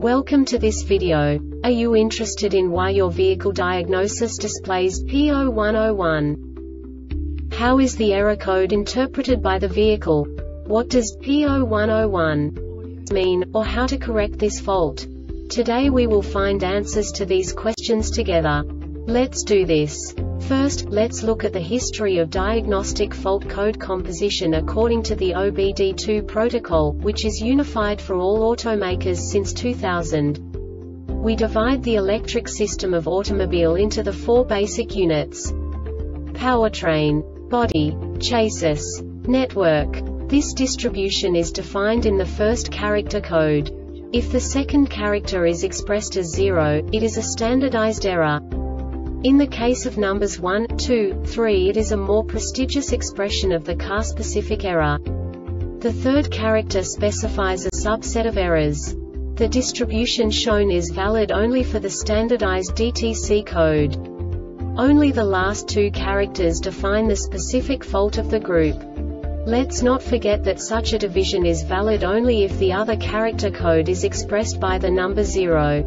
Welcome to this video. Are you interested in why your vehicle diagnosis displays P0101? How is the error code interpreted by the vehicle? What does P0101 mean, or how to correct this fault? Today we will find answers to these questions together. Let's do this. First, let's look at the history of diagnostic fault code composition according to the OBD2 protocol, which is unified for all automakers since 2000. We divide the electric system of automobile into the four basic units: powertrain, body, chassis, network. This distribution is defined in the first character code. If the second character is expressed as 0, it is a standardized error. In the case of numbers 1, 2, 3, it is a more prestigious expression of the car-specific error. The third character specifies a subset of errors. The distribution shown is valid only for the standardized DTC code. Only the last two characters define the specific fault of the group. Let's not forget that such a division is valid only if the other character code is expressed by the number 0.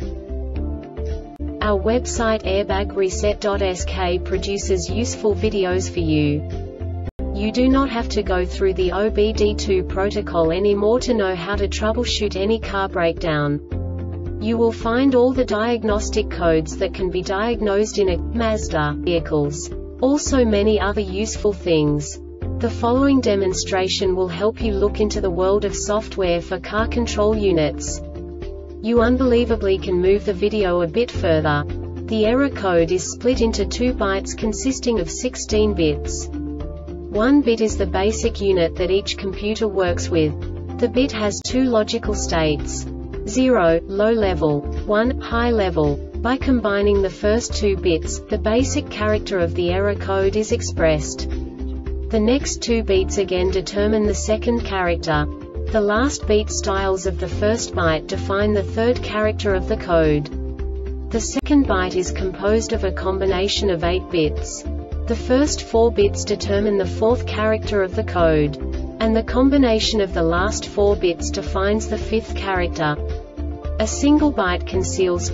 Our website airbagreset.sk produces useful videos for you. You do not have to go through the OBD2 protocol anymore to know how to troubleshoot any car breakdown. You will find all the diagnostic codes that can be diagnosed in a Mazda vehicles. Also many other useful things. The following demonstration will help you look into the world of software for car control units. You unbelievably can move the video a bit further. The error code is split into 2 bytes consisting of 16 bits. 1 bit is the basic unit that each computer works with. The bit has 2 logical states: 0, low level, 1, high level. By combining the first 2 bits, the basic character of the error code is expressed. The next 2 beats again determine the second character. The last beat styles of the first byte define the third character of the code. The second byte is composed of a combination of 8 bits. The first 4 bits determine the fourth character of the code. And the combination of the last 4 bits defines the fifth character. A single byte conceals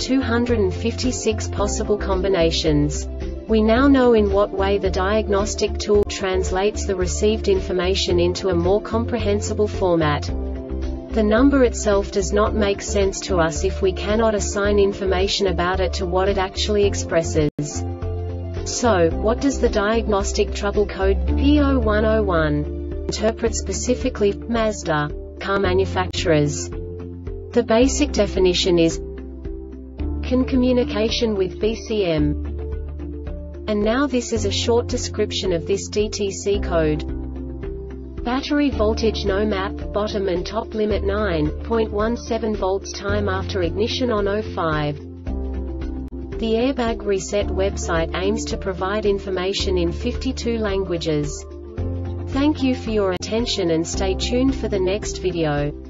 256 possible combinations. We now know in what way the diagnostic tool translates the received information into a more comprehensible format. The number itself does not make sense to us if we cannot assign information about it to what it actually expresses. So, what does the diagnostic trouble code P0101 interpret specifically for Mazda car manufacturers? The basic definition is CAN communication with BCM. And now this is a short description of this DTC code. Battery voltage no map, bottom and top limit 9.17 volts, time after ignition on 05. The Airbag Reset website aims to provide information in 52 languages. Thank you for your attention and stay tuned for the next video.